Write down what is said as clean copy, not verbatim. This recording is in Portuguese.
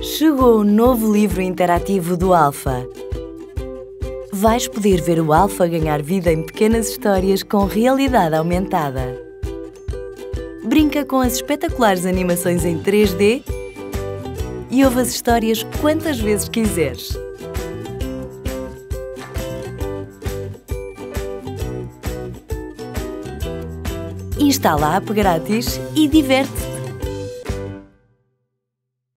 Chegou o novo livro interativo do Alfa. Vais poder ver o Alfa ganhar vida em pequenas histórias com realidade aumentada. Brinca com as espetaculares animações em 3D e ouve as histórias quantas vezes quiseres. Instala a app grátis e diverte-te!